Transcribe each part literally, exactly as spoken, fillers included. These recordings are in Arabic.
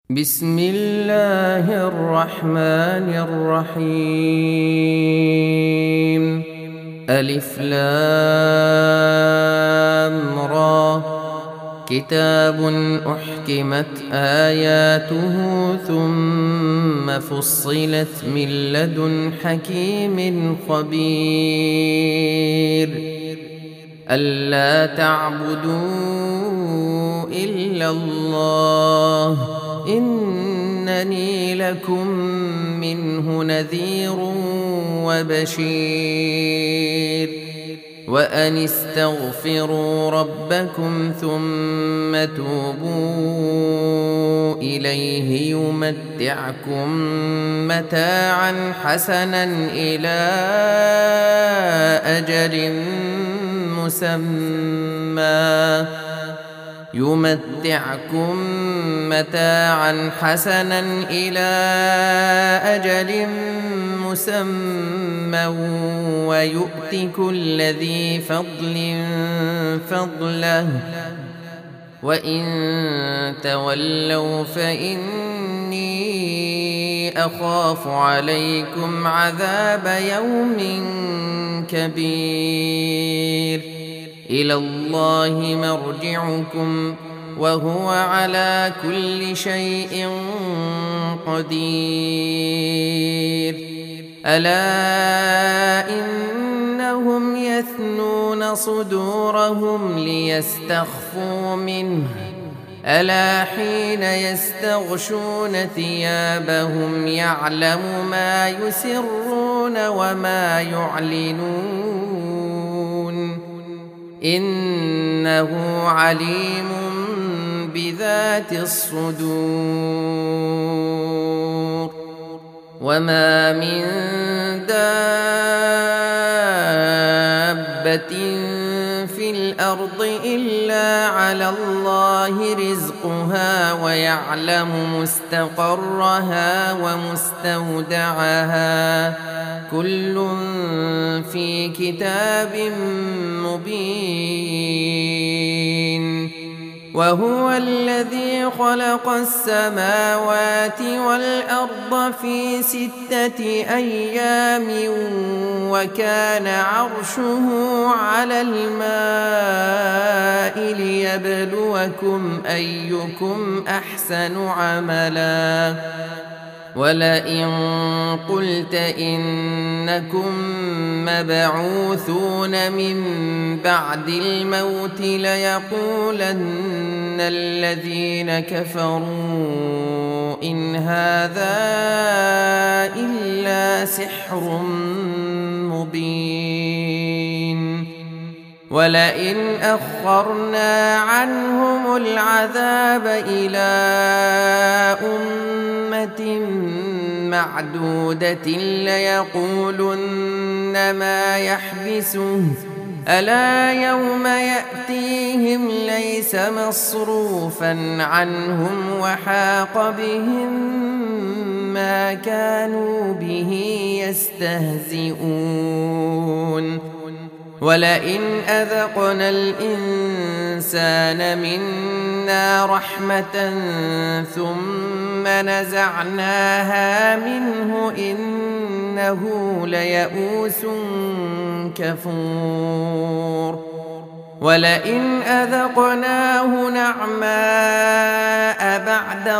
بسم الله الرحمن الرحيم. ألف لام را. كتاب أحكمت آياته ثم فصلت من لدن حكيم خبير. ألا تعبدوا إلا الله إنني لكم منه نذير وبشير. وأن استغفروا ربكم ثم توبوا إليه يمتعكم متاعا حسنا إلى أجل مسمى يمتعكم متاعا حسنا إلى أجل مسمى ويؤت كل ذي فضل فضله وإن تولوا فإني أخاف عليكم عذاب يوم كبير. إلى الله مرجعكم وهو على كل شيء قدير. ألا إنهم يثنون صدورهم ليستخفوا منه ألا حين يستغشون ثيابهم يعلم ما يسرون وما يعلنون إنه عليم بذات الصدور. وما من دابة في الأرض إلا على الله رزقها ويعلم مستقرها ومستودعها كل في كتاب مبين. وهو الذي خلق السماوات والأرض في ستة أيام وكان عرشه على الماء ليبلوكم أيكم أحسن عملا. ولئن قلت إنكم مبعوثون من بعد الموت ليقولن الذين كفروا إن هذا إلا سحر مبين. ولئن أخرنا عنهم العذاب إلى أمة معدودة ليقولن ما يحبسه ألا يوم يأتيهم ليس مصروفا عنهم وحاق بهم ما كانوا به يستهزئون. ولئن أذقنا الإنسان منا رحمة ثم نزعناها منه إنه ليئوس كفور. ولئن أذقناه نعماء بعد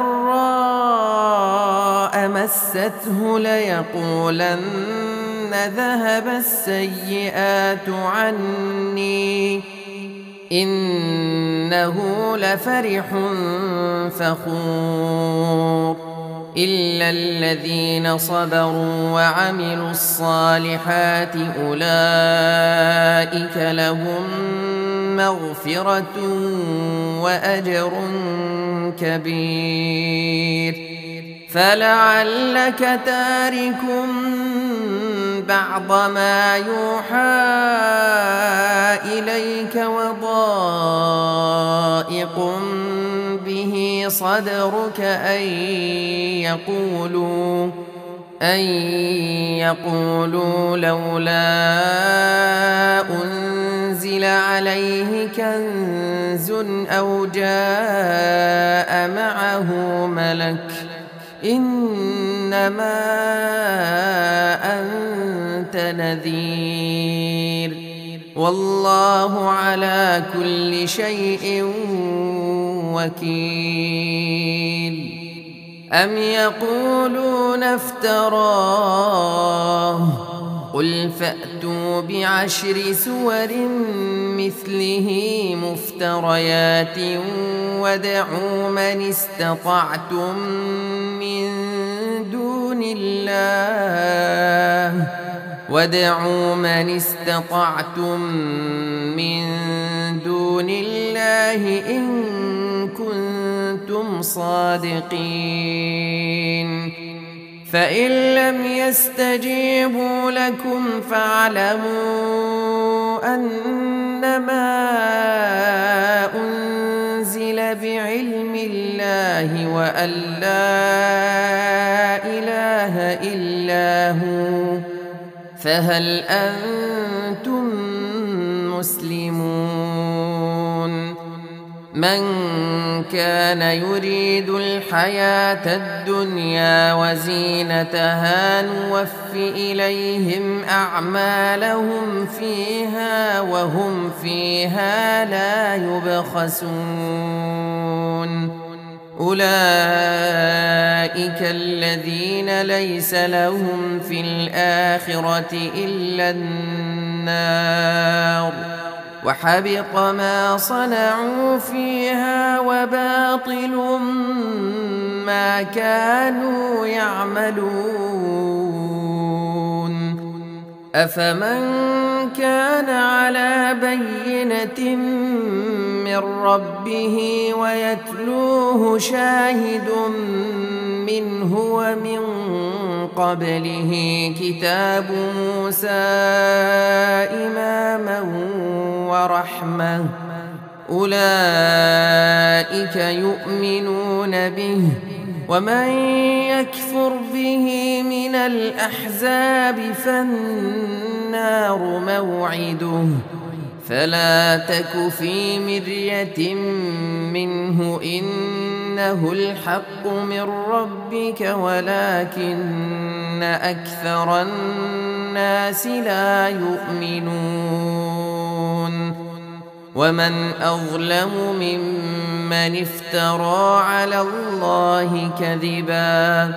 ضراء مسته ليقولن ذهب السيئات عني إنه لفرح فخور. إلا الذين صبروا وعملوا الصالحات أولئك لهم مغفرة وأجر كبير. فلعلك تارك بعض ما يوحى إليك وضائق به صدرك أن يقولوا أن يقولوا لولا أنزل أنزل عليه كنز أو جاء معه ملك إنما أنت نذير والله على كل شيء وكيل. أم يقولون افتراه قل فأتوا بعشر سور مثله مفتريات وادعوا من استطعتم من دون الله وادعوا من استطعتم من دون الله إن كنتم صادقين. فإن لم يستجيبوا لكم فاعلموا أنما أنزل بعلم الله وأن لا إله إلا هو فهل أنتم مسلمون. من كان يريد الحياة الدنيا وزينتها نوف إليهم أعمالهم فيها وهم فيها لا يبخسون. أولئك الذين ليس لهم في الآخرة إلا النار وحبط ما صنعوا فيها وباطل ما كانوا يعملون. أفمن كان على بينة من ربه ويتلوه شاهد منه ومن قبله كتاب موسى إماما ورحمة أولئك يؤمنون به ومن يكفر به من الأحزاب فالنار موعده فلا تك في مرية منه إنه الحق من ربك ولكن أكثر الناس لا يؤمنون. ومن أظلم ممن افترى على الله كذبا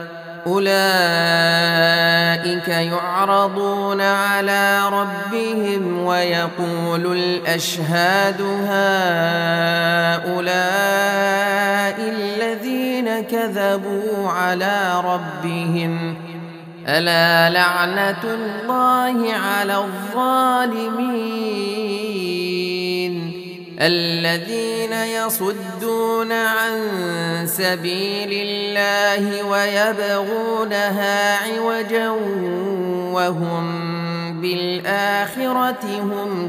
أولئك يعرضون على ربهم ويقول الأشهاد هؤلاء الذين كذبوا على ربهم ألا لعنة الله على الظالمين الذين يصدون عن سبيل الله ويبغونها عوجا وهم بالآخرة هم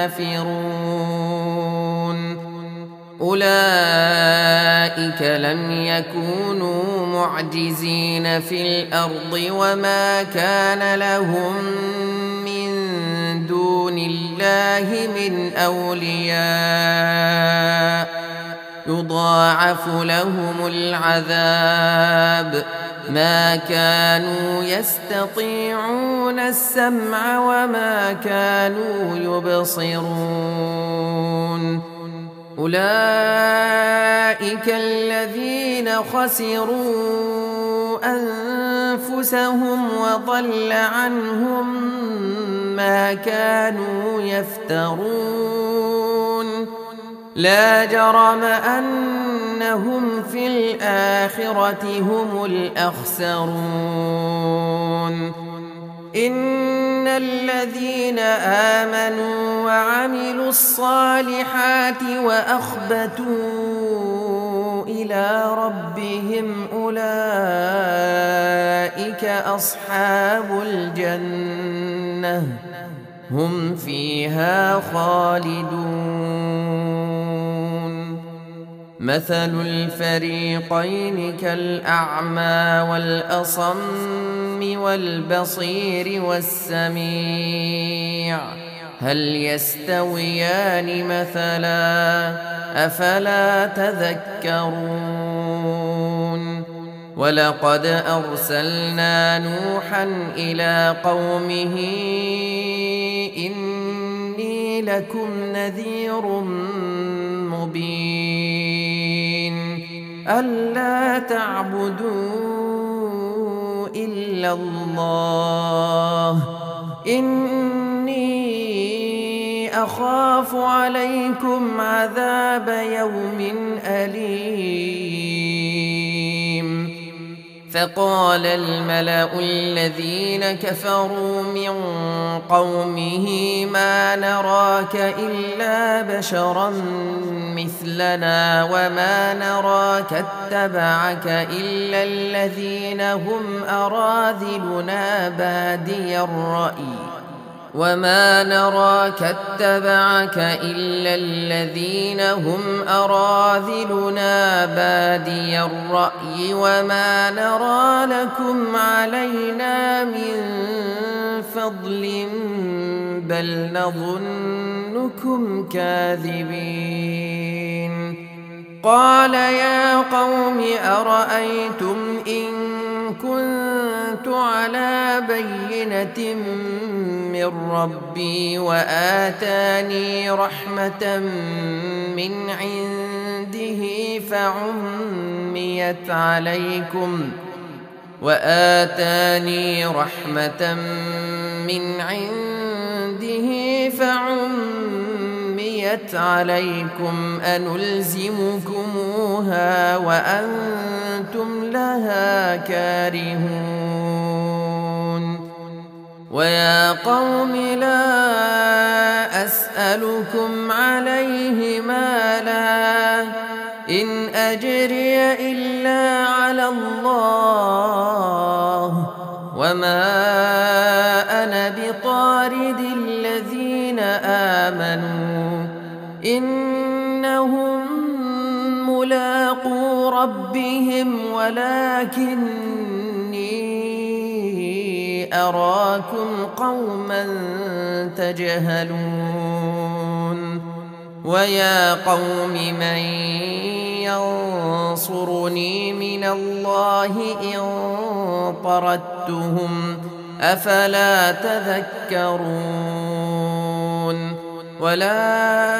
كافرون. أولئك لم يكونوا معجزين في الأرض وما كان لهم من دون الله من أولياء يضاعف لهم العذاب ما كانوا يستطيعون السمع وما كانوا يبصرون. أولئك الذين خسروا أنفسهم وضل عنهم ما كانوا يفترون. لا جرم أنهم في الآخرة هم الأخسرون. إن الذين آمنوا وعملوا الصالحات وأخبتوا إلى ربهم أولئك أصحاب الجنة هم فيها خالدون. مثل الفريقين كالأعمى والأصم والبصير والسميع هل يستويان مثلا أفلا تذكرون ولقد أرسلنا نوحا إلى قومه إني لكم نذير مبين ألا تعبدوا إلا الله إني أخاف عليكم عذاب يوم أليم فقال الملأ الذين كفروا من قومه ما نراك إلا بشرا مثلنا وما نراك اتبعك إلا الذين هم أراذلنا بادي الرأي وما نراك اتبعك إلا الذين هم أراذلنا بادي الرأي وما نرى لكم علينا من فضل بل نظنكم كاذبين قال يا قوم أرأيتم إن كنت على بينة من ربي وآتاني رحمة من عنده فعميت عليكم وآتاني رحمة من عنده فعميت عليكم أنلزمكموها وأنتم لها كارهون ويا قوم لا أسألكم عليه مالا إن أجري إلا على الله وما أنا بطارد الذين آمنوا إنهم ملاقو ربهم ولكني أراكم قوما تجهلون ويا قوم من ينصرني من الله إن طردتهم أفلا تذكرون ولا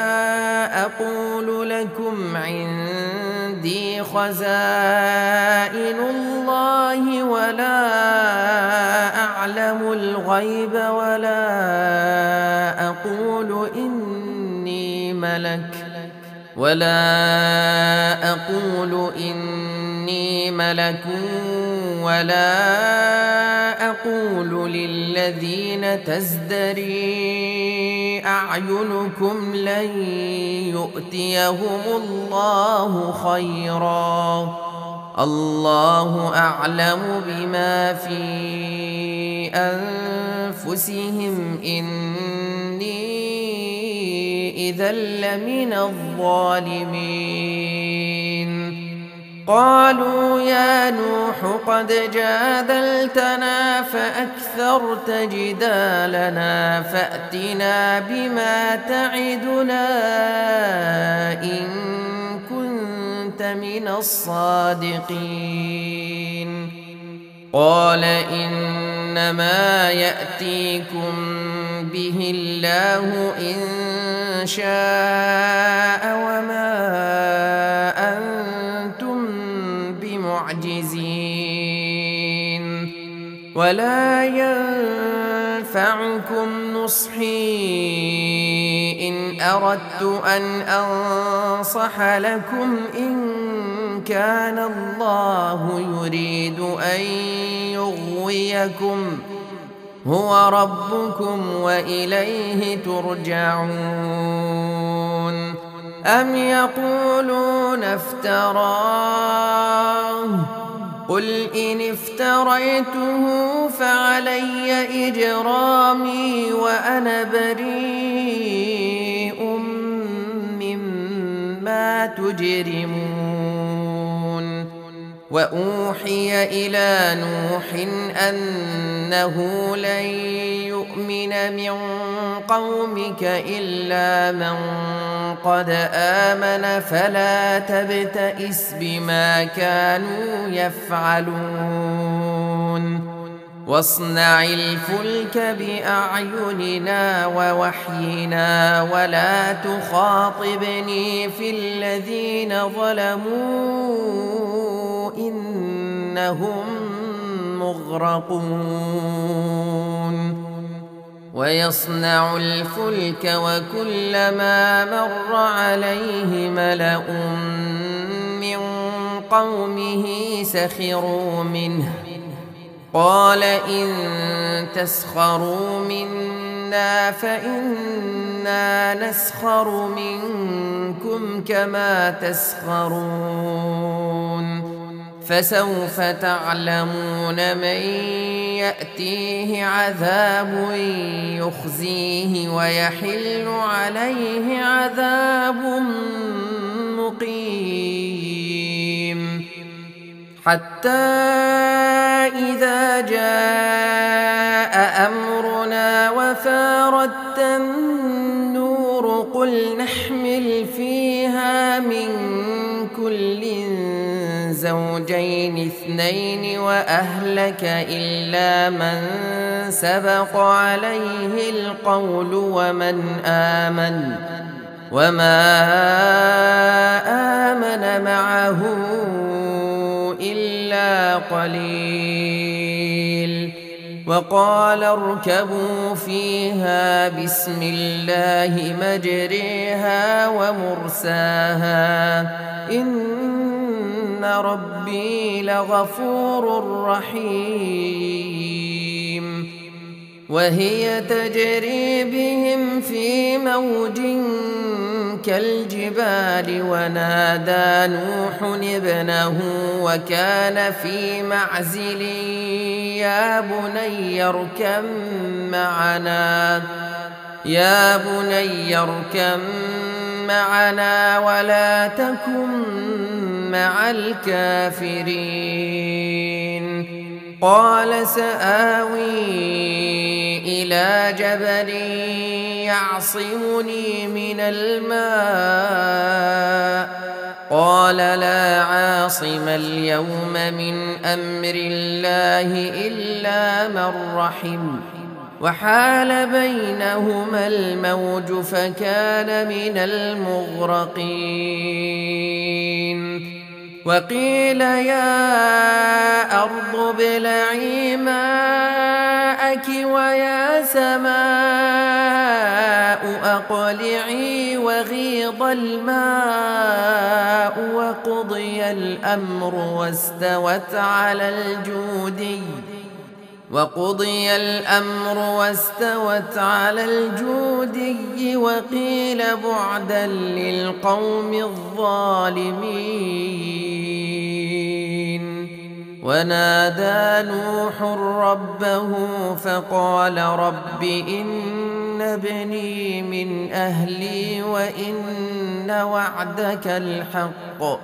أقول لكم عندي خزائن الله ولا أعلم الغيب ولا أقول إني ملك ولا أقول إني ملك ولا أقول للذين تزدري أعينكم لن يؤتيهم الله خيرا الله أعلم بما في أنفسهم إني إذا لمن الظالمين قالوا يا نوح قد جادلتنا فأكثرت جدالنا فأتنا بما تعدنا إن كنت من الصادقين قال إنما يأتيكم به الله إن شاء وما أنتم بمعجزين ولا ينفعكم نصحي إن أردت أن أنصح لكم إن كان الله يريد أن يغويكم هو ربكم وإليه ترجعون أم يقولون افتراه قل إن افتريته فعلي إجرامي وأنا بريء مما تجرمون وأوحي إلى نوح أنه لن يؤمن من قومك إلا من قد آمن فلا تبتئس بما كانوا يفعلون واصنع الفلك بأعيننا ووحينا ولا تخاطبني في الذين ظلموا إنهم مغرقون ويصنع الفلك وكلما مر عليه ملأ من قومه سخروا منه قال إن تسخروا منا فإنا نسخر منكم كما تسخرون فسوف تعلمون من يأتيه عذاب يخزيه ويحل عليه عذاب مقيم حتى إذا جاء أمرنا وفارت النور قل نحمل فيها من كل زوجين اثنين وأهلك إلا من سبق عليه القول ومن آمن وما آمن معه إلا قليل وقال اركبوا فيها بسم الله مجريها ومرساها إن ربي لغفور رحيم وهي تجري بهم في موج كالجبال ونادى نوح ابنه وكان في معزل يا بني اركب معنا يا بني اركب معنا ولا تكن مع الكافرين قال سآوي إلى جبل يعصمني من الماء قال لا عاصم اليوم من أمر الله إلا من رحم وحال بينهما الموج فكان من المغرقين وقيل يا أرض ابلعي ماءك ويا سماء أقلعي وغيض الماء وقضي الأمر واستوت على الجودي وقضي الأمر واستوت على الجودي وقيل بعدا للقوم الظالمين ونادى نوح ربه فقال رب إن ابني من أهلي وإن وعدك الحق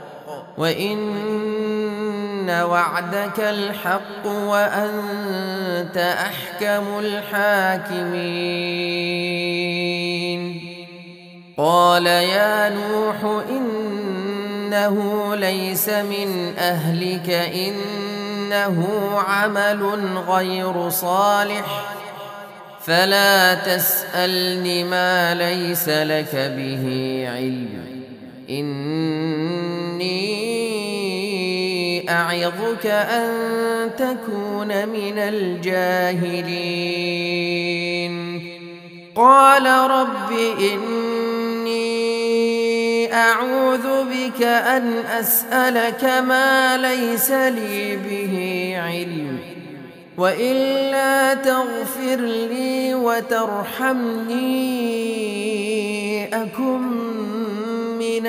وإن وعدك الحق وأنت أحكم الحاكمين قال يا نوح إنه ليس من أهلك إنه عمل غير صالح فلا تسألني ما ليس لك به علم إني أعظك أن تكون من الجاهلين قال رب إني أعوذ بك أن أسألك ما ليس لي به علم وإلا تغفر لي وترحمني أكن من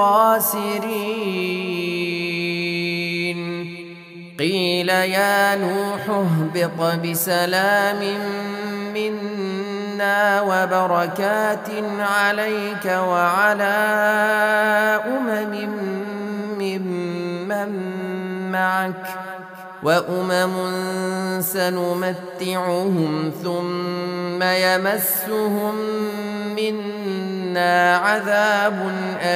الخاسرين قيل يا نوح اهبط بسلام منا وبركات عليك وعلى أمم ممن معك وأمم سنمتعهم ثم يمسهم منا عذاب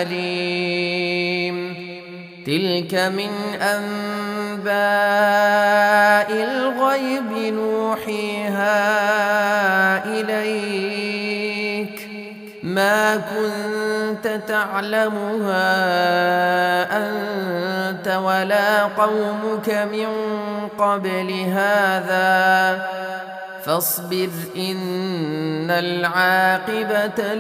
أليم تلك من أنباء الغيب نوحيها إليك ما كنت تعلمها أنت ولا قومك من قبل هذا فاصبر إن العاقبة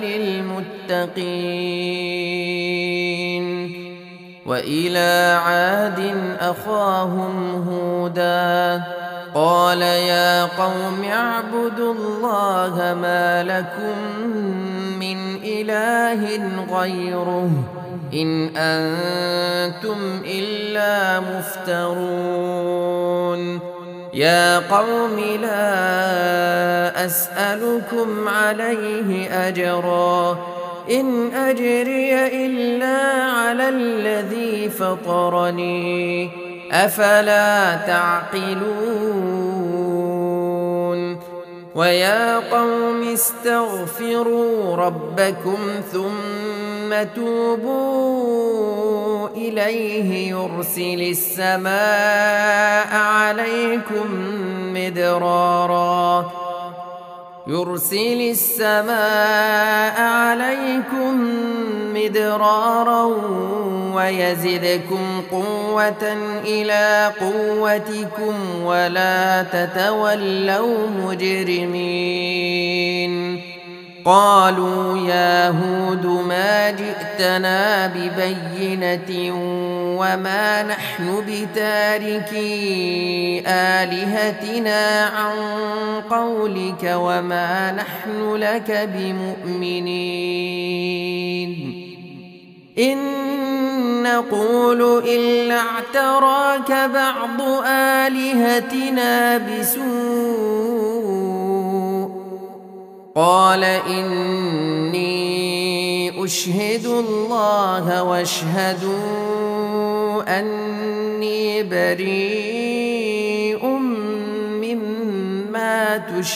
للمتقين وإلى عاد أخاهم هودا قال يا قوم اعبدوا الله ما لكم من إله غيره إن أنتم إلا مفترون يا قوم لا أسألكم عليه أجرا إن أجري إلا على الذي فطرني أفلا تعقلون ويا قوم استغفروا ربكم ثم توبوا إليه يرسل السماء عليكم مدرارا يرسل السماء عليكم مدرارا ويزدكم قوة إلى قوتكم ولا تتولوا مجرمين قالوا يا هود ما جئتنا ببينة وما نحن بتاركي آلهتنا عن قولك وما نحن لك بمؤمنين إن نقول إلا اعتراك بعض آلهتنا بسوء قال إني أشهد الله واشهدوا أني بريء مما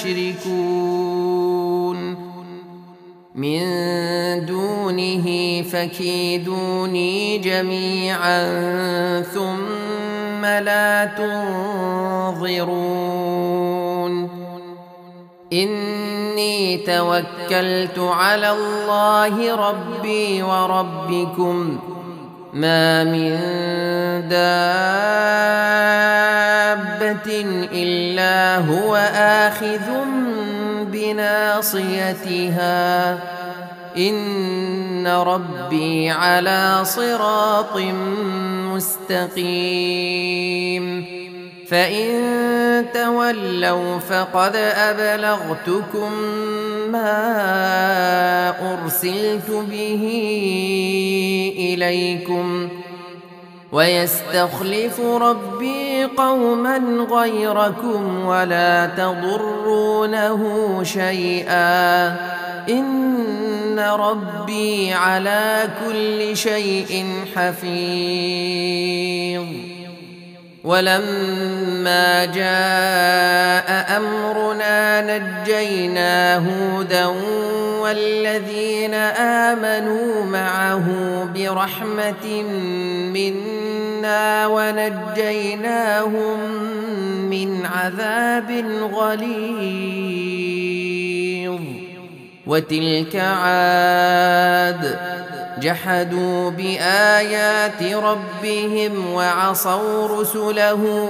تشركون من دونه فكيدوني جميعا ثم لا تنظرون إني توكلت على الله ربي وربكم ما من دابة إلا هو آخذ بناصيتها إن ربي على صراط مستقيم فإن تولوا فقد أبلغتكم ما أرسلت به إليكم ويستخلف ربي قوما غيركم ولا تضرونه شيئا إن ربي على كل شيء حفيظ ولما جاء أمرنا نجينا هودا والذين آمنوا معه برحمة منا ونجيناهم من عذاب غليظ وتلك عاد جحدوا بآيات ربهم وعصوا رسله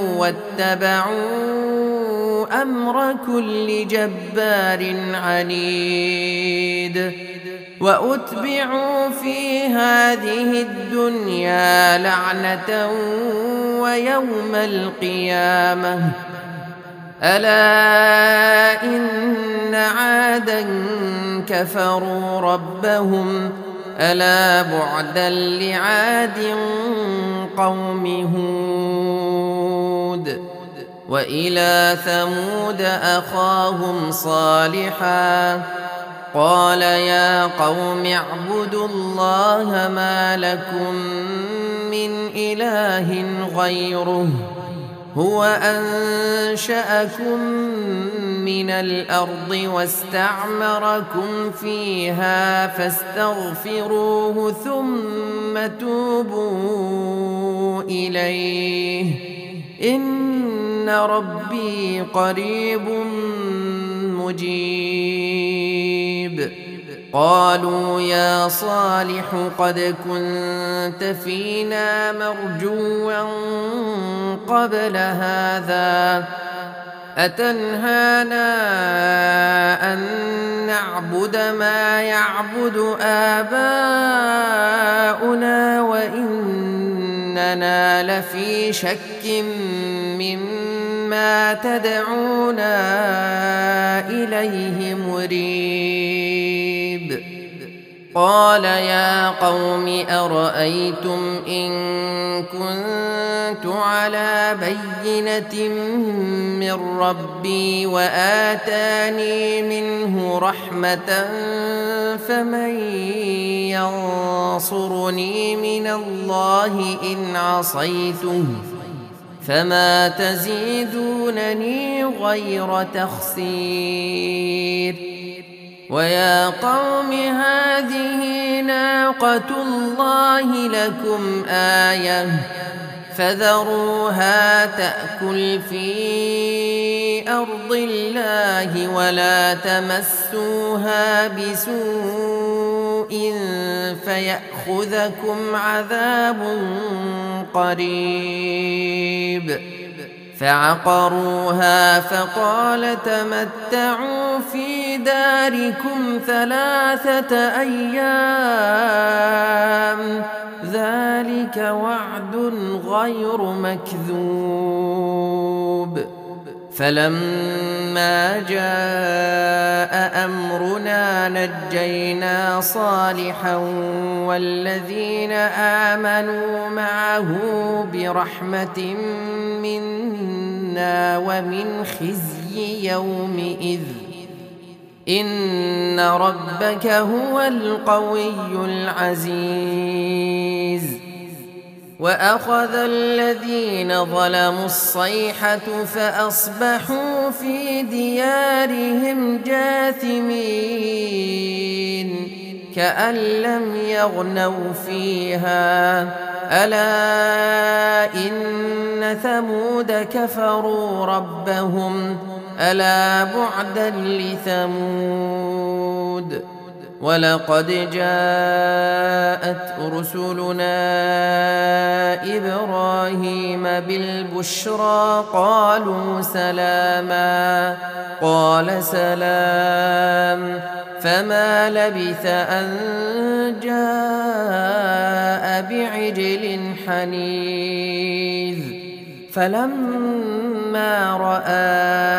واتبعوا أمر كل جبار عنيد وأتبعوا في هذه الدنيا لعنة ويوم القيامة ألا إن عادا كفروا ربهم ألا بعدا لعاد قوم هود وإلى ثمود أخاهم صالحا قال يا قوم اعبدوا الله ما لكم من إله غيره هو أنشأكم من الأرض واستعمركم فيها فاستغفروه ثم توبوا إليه إن ربي قريب مجيب. قالوا يا صالح قد كنت فينا مرجوا قبل هذا أتنهانا أن نعبد ما يعبد آباؤنا وإننا لفي شك مما تدعونا إليه مريب. قال يا قوم أرأيتم إن كنت على بينة من ربي وآتاني منه رحمة فمن ينصرني من الله إن عصيته فما تزيدونني غير تخسير. ويا قوم هذه ناقة الله لكم آية فذروها تأكل في أرض الله ولا تمسوها بسوء فيأخذكم عذاب قريب. فعقروها فقال تمتعوا في داركم ثلاثة أيام ذلك وعد غير مكذوب. فلما جاء أمرنا نجينا صالحا والذين آمنوا معه برحمة منا ومن خزي يومئذ إن ربك هو القوي العزيز. وأخذ الذين ظلموا الصيحة فأصبحوا في ديارهم جاثمين كأن لم يغنوا فيها ألا إن ثمود كفروا ربهم ألا بعدا لثمود. ولقد جاءت رسلنا إبراهيم بالبشرى قالوا سلاما قال سلام فما لبث أن جاء بعجل حنيذ. فلما رأى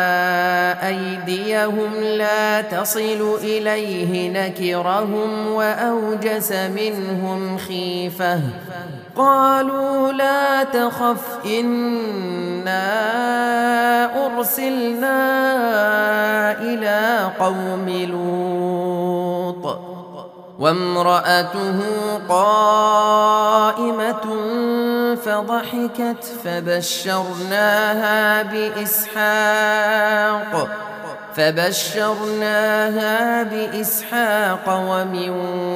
أيديهم لا تصل إليه نكرهم وأوجس منهم خيفة قالوا لا تخف إنا أرسلنا إلى قوم لوط وامرأته قائمة فضحكت فبشرناها بإسحاق فبشرناها بإسحاق ومن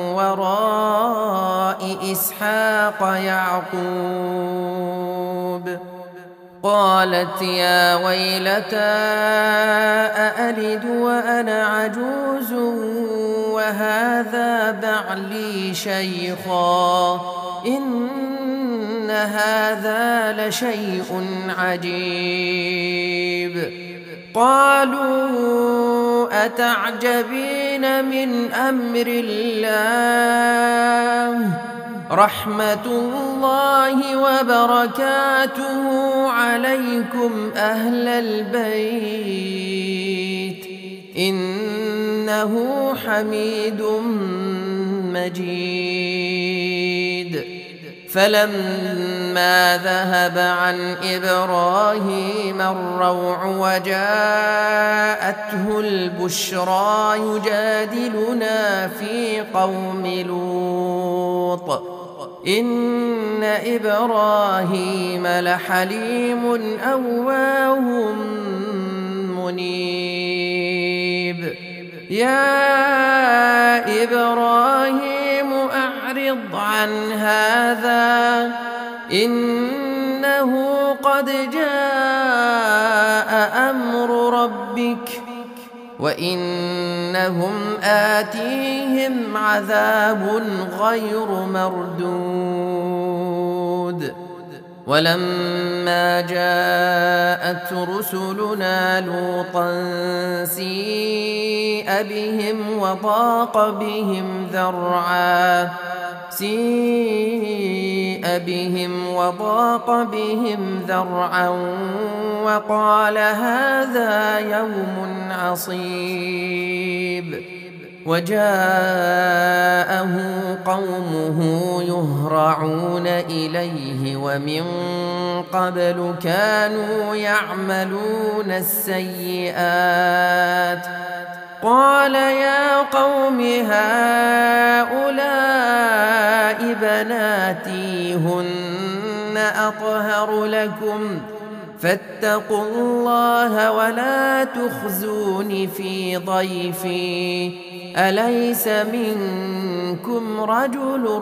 وراء إسحاق يعقوب. قالت يا ويلتى أألد وأنا عجوز وهذا بعلي شيخا إن هذا لشيء عجيب. قالوا أتعجبين من أمر الله رحمة الله وبركاته عليكم أهل البيت إنه حميد مجيد. فلما ذهب عن إبراهيم الروع وجاءته البشرى يجادلنا في قوم لوط إن إبراهيم لحليم أواه منيب يا إبراهيم أعرض عن هذا إنه قد جاء أمر ربك وإنهم آتيهم عذاب غير مردود ولما جاءت رسلنا لوطا سيء بهم وضاق بهم ذرعا سيء بهم وضاق بهم ذرعا وقال هذا يوم عصيب وجاءه قومه يهرعون إليه ومن قبل كانوا يعملون السيئات قال يا قوم هؤلاء بناتي هن أطهر لكم فاتقوا الله ولا تخزون في ضيفي أليس منكم رجل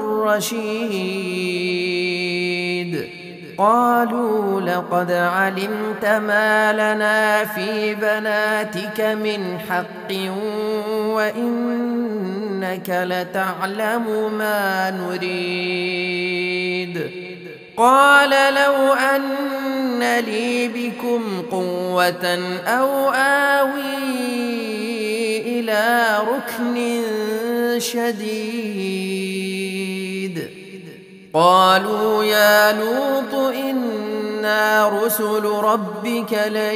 رشيد قالوا لقد علمت ما لنا في بناتك من حق وإنك لتعلم ما نريد قال لو أن لي بكم قوة أو آوي إلى ركن شديد قالوا يا لوط إنا رسل ربك لن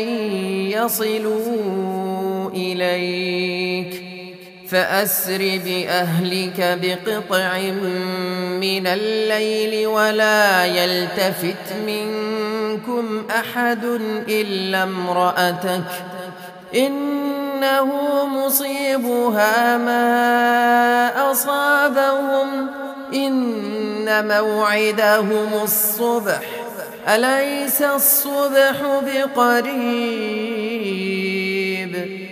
يصلوا إليك فأسر بأهلك بقطع من الليل ولا يلتفت منكم أحد إلا امرأتك إنه مصيبها ما أصابهم إن موعدهم الصبح أليس الصبح بقريب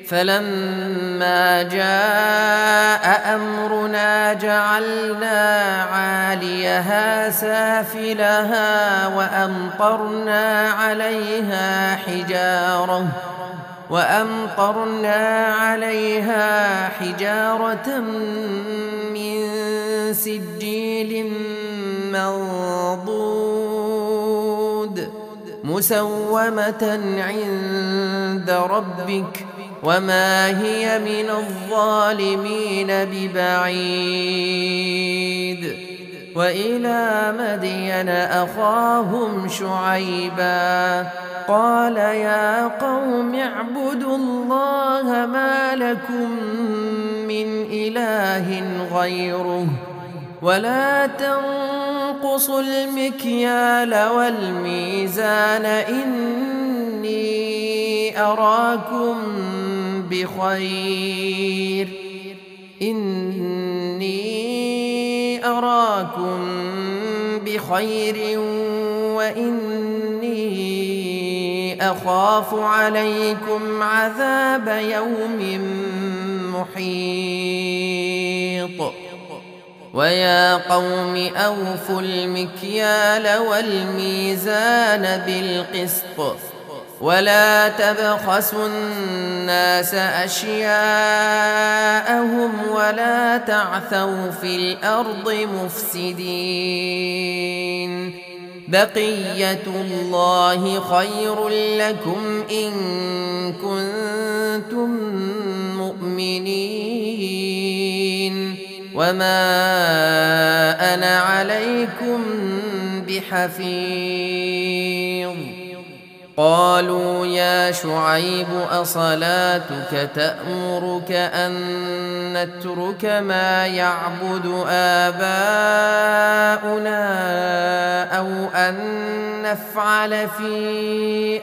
فلما جاء أمرنا جعلنا عاليها سافلها وأمطرنا عليها حجارة وأمطرنا عليها حجارة من سجيل منضود مسومة عند ربك وما هي من الظالمين ببعيد وإلى مدين أخاهم شعيبا قال يا قوم اعبدوا الله ما لكم من إله غيره ولا تنقصوا المكيال والميزان إني أراكم بخير إني أراكم بخير وإني أخاف عليكم عذاب يوم محيط ويا قوم أوفوا المكيال والميزان بالقسط ولا تبخسوا الناس أشياءهم ولا تعثوا في الأرض مفسدين بقية الله خير لكم إن كنتم مؤمنين وما أنا عليكم بحفيظ قالوا يا شعيب أصلاتك تأمرك أن نترك ما يعبد آباؤنا أو أن نفعل في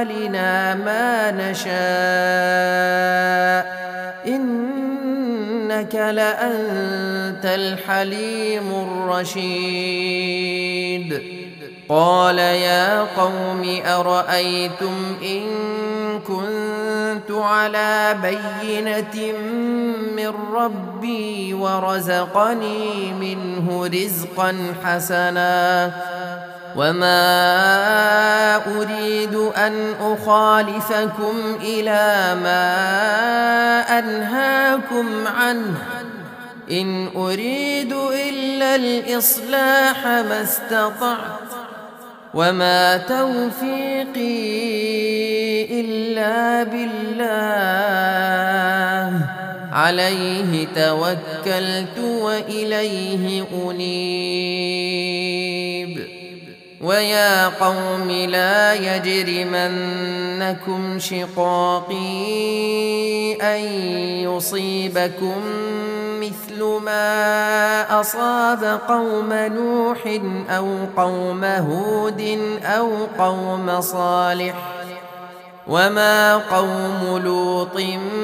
أموالنا ما نشاء إنك إنك لأنت الحليم الرشيد. قال يا قوم أرأيتم إن كنت على بينة من ربي ورزقني منه رزقا حسنا وما أريد أن أخالفكم إلى ما أنهاكم عنه إن أريد إلا الإصلاح ما استطعت وما توفيقي إلا بالله عليه توكلت وإليه أنيب. ويا قوم لا يجرمنكم شقاقي أن يصيبكم مثل ما أصاب قوم نوح أو قوم هود أو قوم صالح وما قوم لوط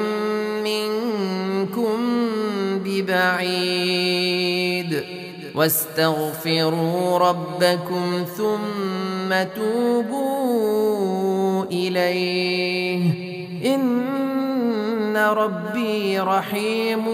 منكم ببعيد واستغفروا ربكم ثم توبوا إليه إن ربي رحيم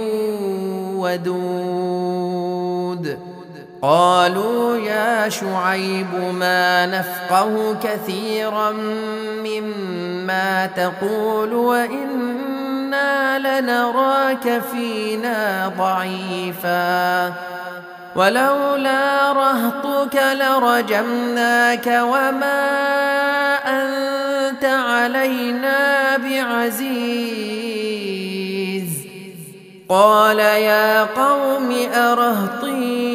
ودود. قالوا يا شعيب ما نفقه كثيرا مما تقول وإنا لنراك فينا ضعيفا ولولا رهطك لرجمناك وما أنت علينا بعزيز. قال يا قوم أرهطي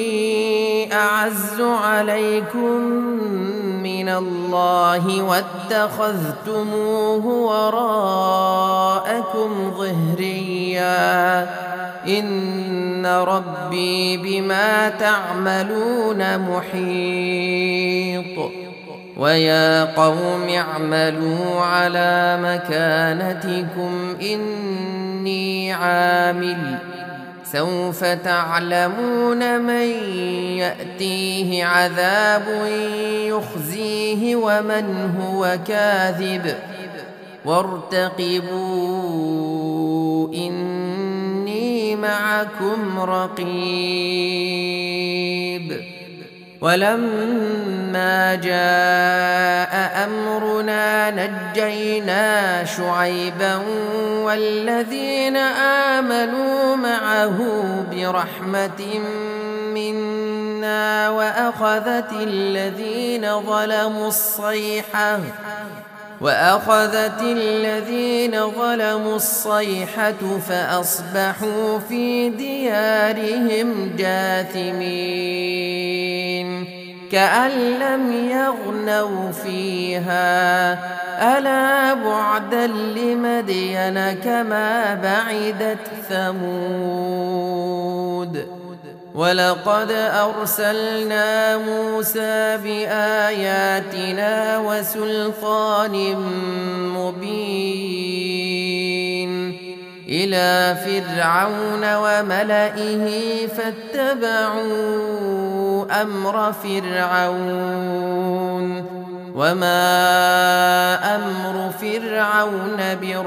أعز عليكم من الله واتخذتموه وراءكم ظهريا إن ربي بما تعملون محيط. ويا قوم اعملوا على مكانتكم إني عامل سوف تعلمون من يأتيه عذاب يخزيه ومن هو كاذب وارتقبوا إني معكم رقيب. ولما جاء أمرنا نجينا شعيبا والذين آمنوا معه برحمة منا وأخذت الذين ظلموا الصيحة وأخذت الذين ظلموا الصيحة فأصبحوا في ديارهم جاثمين كأن لم يغنوا فيها ألا بعدا لمدين كما بعدت ثمود. ولقد أرسلنا موسى بآياتنا وسلطان مبين إلى فرعون وملئه فاتبعوا أمر فرعون وما أمر فرعون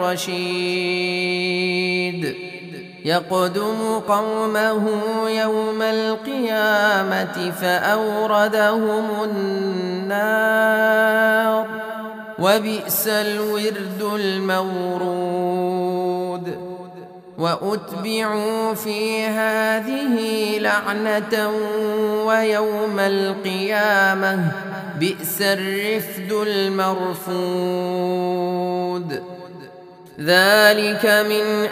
برشيد. يقدم قومه يوم القيامة فأوردهم النار وبئس الورد المورود. وأتبعوا في هذه لعنة ويوم القيامة بئس الرفد المرفود. ذلك من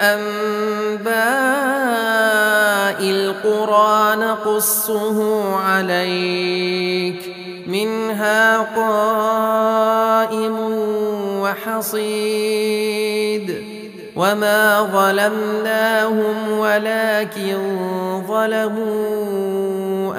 أنباء القرى نقصه عليك منها قائم وحصيد. وما ظلمناهم ولكن ظلموا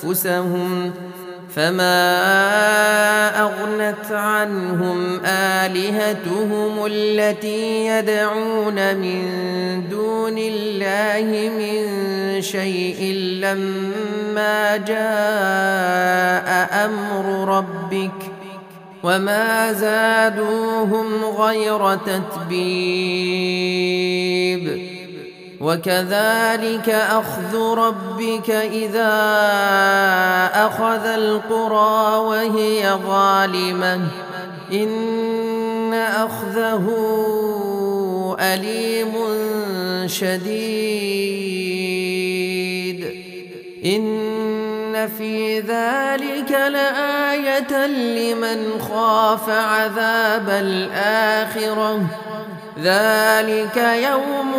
أنفسهم فما أغنت عنهم آلهتهم آلهتهم التي يدعون من دون الله من شيء لما جاء أمر ربك وما زادوهم غير تتبيب وكذلك أخذ ربك إذا أخذ القرى وهي ظالمة إن أخذه أليم شديد إن في ذلك لآية لمن خاف عذاب الآخرة ذلك يوم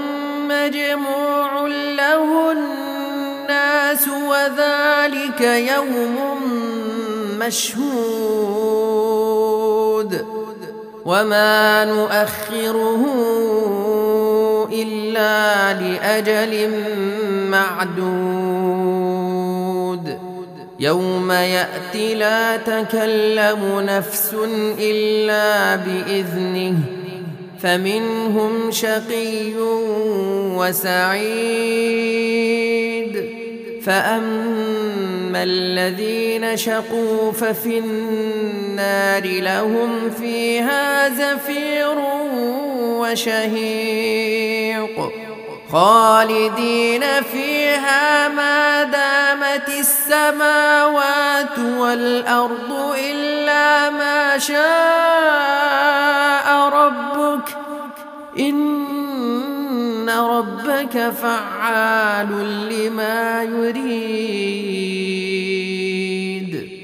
مجموع له الناس وذلك يوم مشهود وما نؤخره إلا لأجل معدود يوم يأتي لا تكلم نفس إلا بإذنه فمنهم شقي وسعيد فأما الذين شقوا ففي النار لهم فيها زفير وشهيق خالدين فيها ما دامت السماوات والأرض إلا ما شاء ربك إن ربك فعال لما يريد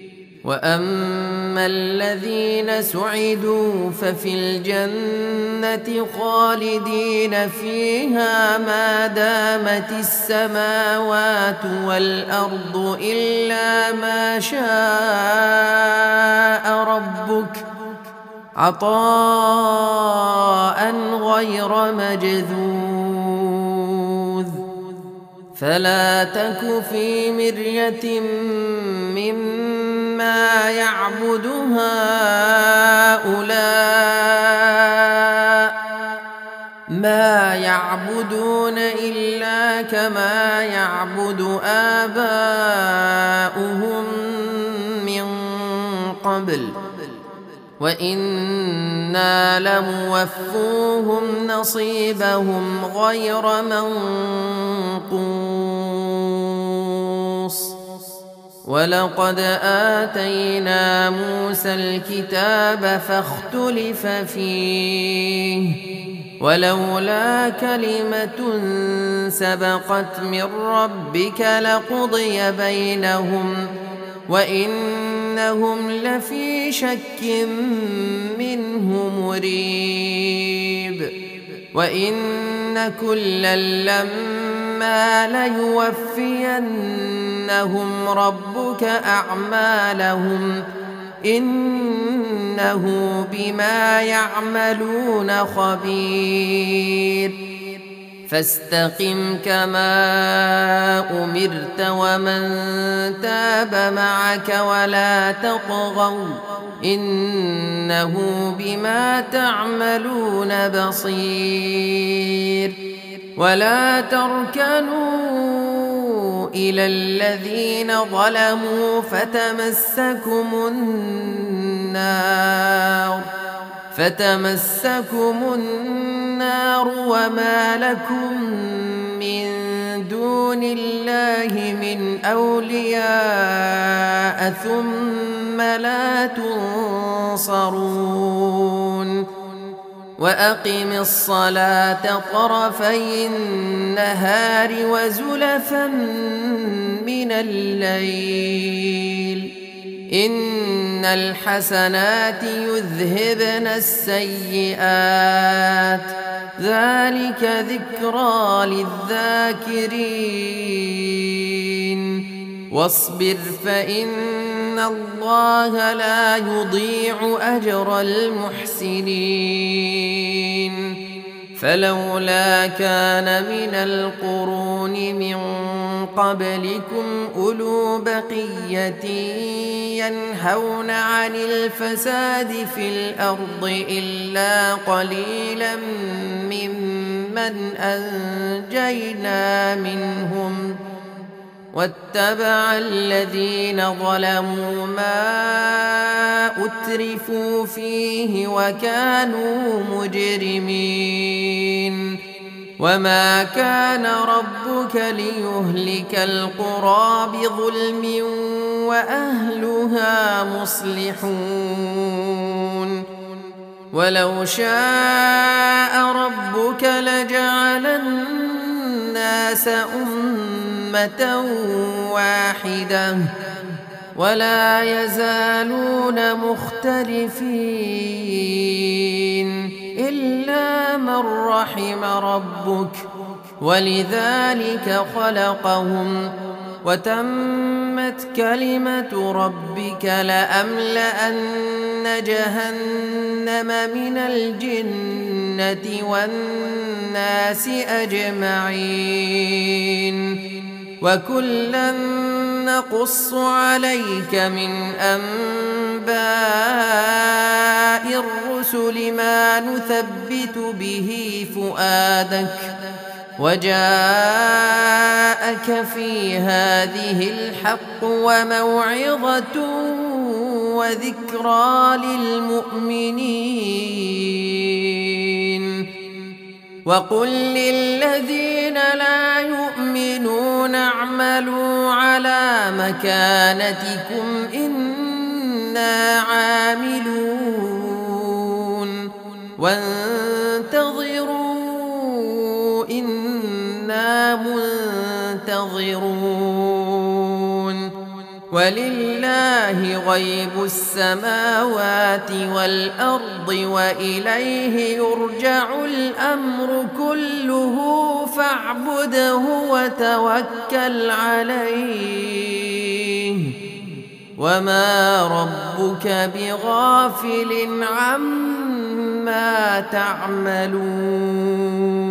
وأما الذين سعدوا ففي الجنة خالدين فيها ما دامت السماوات والأرض إلا ما شاء ربك عطاء غير مجذوذ فلا تك في مرية مما يعبد هؤلاء ما يعبدون إلا كما يعبد آباؤهم من قبل وإنا لموفوهم نصيبهم غير منقوص ولقد آتينا موسى الكتاب فاختلف فيه ولولا كلمة سبقت من ربك لقضي بينهم وإنهم لفي شك منه مريب وإن كلا لما ليوفينهم ربك أعمالهم إنه بما يعملون خبير فاستقم كما أمرت ومن تاب معك ولا تطغوا إنه بما تعملون بصير ولا تركنوا إلى الذين ظلموا فتمسكم النار فتمسكم النار وما لكم من دون الله من أولياء ثم لا تنصرون وأقم الصلاة طرفي النهار وزلفا من الليل إن الحسنات يذهبن السيئات ذلك ذكرى للذاكرين واصبر فإن الله لا يضيع أجر المحسنين فلولا كان من القرون من قبلكم أولو بقية ينهون عن الفساد في الأرض إلا قليلا ممن أنجينا منهم واتبع الذين ظلموا ما أترفوا فيه وكانوا مجرمين وما كان ربك ليهلك القرى بظلم وأهلها مصلحون ولو شاء ربك لجعل الناس أمة واحدة ولا يزالون مختلفين إلا من رحم ربك ولذلك خلقهم وتمت كلمة ربك لأملأن جهنم من الجنة والناس أجمعين وكلا نقص عليك من أنباء الرسل ما نثبت به فؤادك وجاءك في هذه الحق وموعظة وذكرى للمؤمنين وقل للذين لا يؤمنون اعملوا على مكانتكم إنا عاملون وانتظروا إنا منتظرون ولله غيب السماوات والأرض وإليه يرجع الأمر كله فاعبده وتوكل عليه وما ربك بغافل عما تعملون